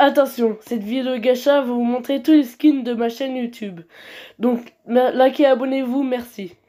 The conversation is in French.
Attention, cette vidéo gacha va vous montrer tous les skins de ma chaîne YouTube. Donc, likez, abonnez-vous, merci.